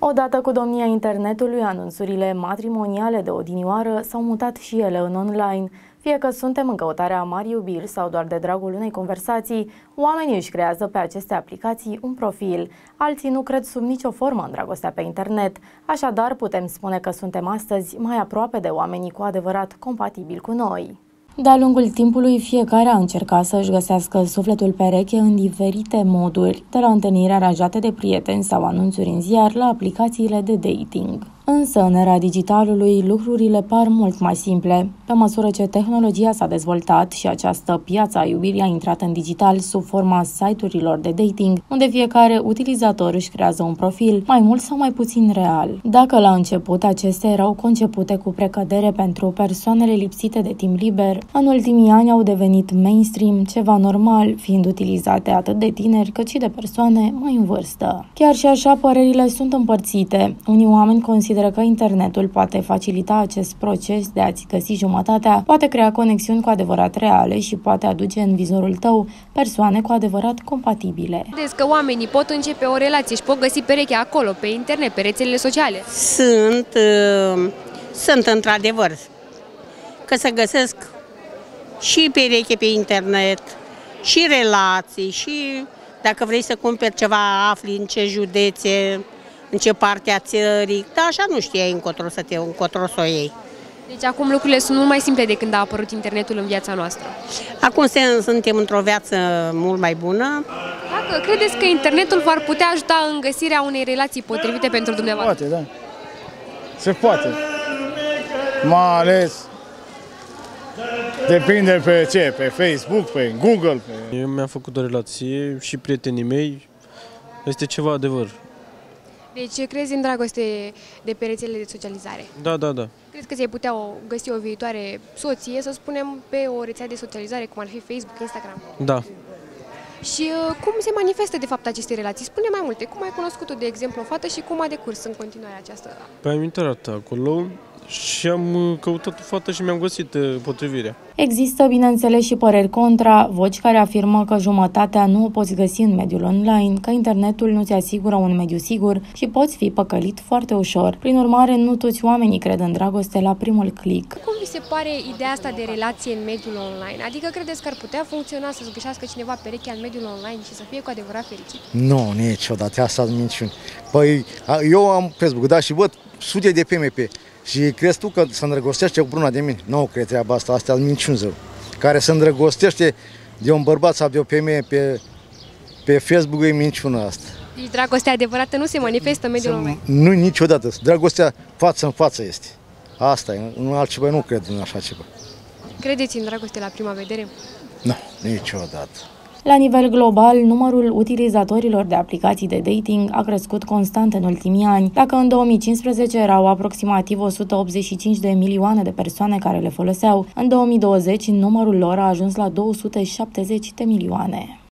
Odată cu domnia internetului, anunțurile matrimoniale de odinioară s-au mutat și ele în online. Fie că suntem în căutarea marii iubiri sau doar de dragul unei conversații, oamenii își creează pe aceste aplicații un profil. Alții nu cred sub nicio formă în dragostea pe internet. Așadar, putem spune că suntem astăzi mai aproape de oamenii cu adevărat compatibili cu noi. De-a lungul timpului, fiecare a încercat să își găsească sufletul pereche în diferite moduri, de la întâlniri aranjate de prieteni sau anunțuri în ziar la aplicațiile de dating. Însă, în era digitalului, lucrurile par mult mai simple. Pe măsură ce tehnologia s-a dezvoltat și această piață a iubirii a intrat în digital sub forma site-urilor de dating, unde fiecare utilizator își creează un profil, mai mult sau mai puțin real. Dacă la început acestea erau concepute cu precădere pentru persoanele lipsite de timp liber, în ultimii ani au devenit mainstream, ceva normal, fiind utilizate atât de tineri cât și de persoane mai în vârstă. Chiar și așa, părerile sunt împărțite. Unii oameni consideră că internetul poate facilita acest proces de a-ți găsi jumătatea, poate crea conexiuni cu adevărat reale și poate aduce în vizorul tău persoane cu adevărat compatibile. Credeți că oamenii pot începe o relație și pot găsi perechea acolo, pe internet, pe rețelele sociale? Sunt într-adevăr, că se găsesc și pereche pe internet, și relații, și dacă vrei să cumperi ceva, afli în ce județe, în ce parte a țării, dar așa nu știai încotro să o iei. Deci acum lucrurile sunt mult mai simple de când a apărut internetul în viața noastră. Acum suntem într-o viață mult mai bună. Dacă credeți că internetul v-ar putea ajuta în găsirea unei relații potrivite pentru dumneavoastră? Poate, da. Se poate. Mai ales depinde pe ce, pe Facebook, pe Google. Eu mi-am făcut o relație și prietenii mei, este ceva adevăr. Deci crezi în dragoste de pe rețelele de socializare? Da, da, da. Crezi că ți-ai putea găsi o viitoare soție, să spunem, pe o rețea de socializare, cum ar fi Facebook, Instagram? Da. Și cum se manifestă, de fapt, aceste relații? Spune mai multe. Cum ai cunoscut tu, de exemplu, o fată și cum a decurs în continuare această... Păi am intrat acolo și am căutat o fată și mi-am găsit potrivirea. Există, bineînțeles, și păreri contra, voci care afirmă că jumătatea nu o poți găsi în mediul online, că internetul nu ți asigură un mediu sigur și poți fi păcălit foarte ușor. Prin urmare, nu toți oamenii cred în dragoste la primul click. Cum vi se pare ideea asta de relație în mediul online? Adică credeți că ar putea funcționa să-ți găsească cineva perechea în mediul online și să fie cu adevărat fericit? Nu, niciodată, asta sunt minciuni. Păi, eu am Facebook, da, și văd sute de PMP. Și crezi tu că se îndrăgostește cu bruna de mine? Nu cred treaba asta, astea sunt minciuni zău. Care se îndrăgostește de un bărbat sau de o femeie pe Facebook, e minciună asta. Deci dragostea adevărată nu se manifestă în mediul online? Nu, niciodată. Dragostea față în față este. Asta e, în altceva nu cred în așa ceva. Credeți în dragoste la prima vedere? Nu, niciodată. La nivel global, numărul utilizatorilor de aplicații de dating a crescut constant în ultimii ani. Dacă în 2015 erau aproximativ 185 de milioane de persoane care le foloseau, în 2020 numărul lor a ajuns la 270 de milioane.